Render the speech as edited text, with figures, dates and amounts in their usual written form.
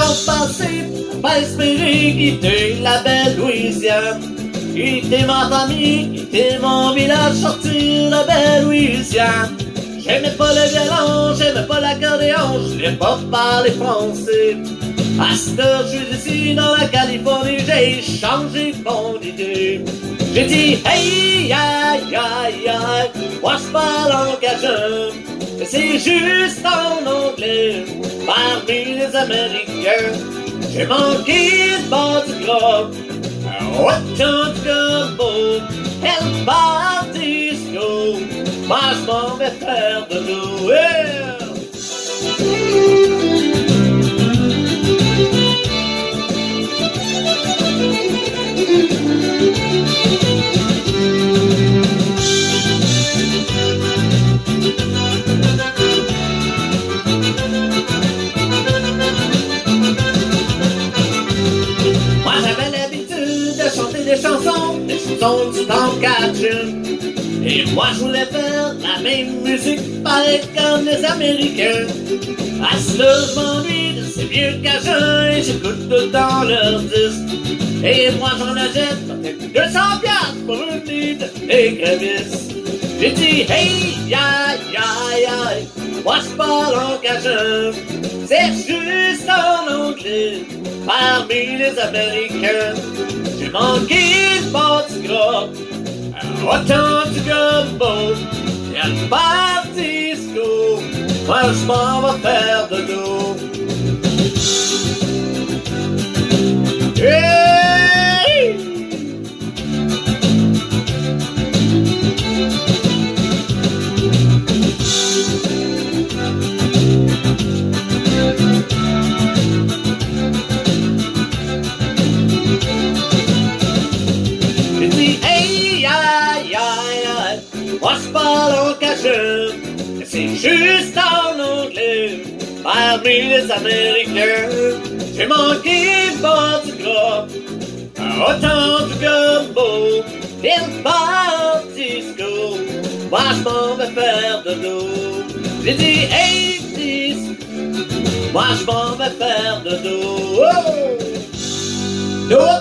temps passé, pas espérer quitter la belle Louisiane. Quitter ma famille, quitter mon village, sortir la belle Louisiane. J'aimais pas le violon, j'aimais pas l'accordéon, je voulais pas parler français. À cette heure, je suis ici dans la Californie, j'ai changé mon idée. J'ai dit, hey, aïe, aïe, aïe, moi je parle en cajun, mais c'est juste en anglais, parmi les Américains. J'ai manqué de bord du gros, autant de gombo, elle part disco, moi je m'en vais faire de l'eau. Des chansons du temps catching. Et moi je voulais faire la même musique pareil comme les Américains. À cela je m'ennuie de ces vieux cajuns et j'écoute tout le temps leurs disques. Et moi j'en achète peut-être 200 piastres pour une litre des grévisses. J'ai dit hey, aïe, aïe, aïe, moi je parle en cajun, c'est juste en anglais, parmi les Américains. J'ai manqué de bord du gros, autant du gumbo, et elle part disco, moi je m'en vais faire de dos. Hey! Moi je parle en cajun, c'est juste en anglais, parmi les Américains. J'ai manqué le bord du gros, autant du gumbo, et le bar disco, moi je m'en vais faire de dos. J'ai dit hey disco, moi je m'en vais faire de dos. Oh!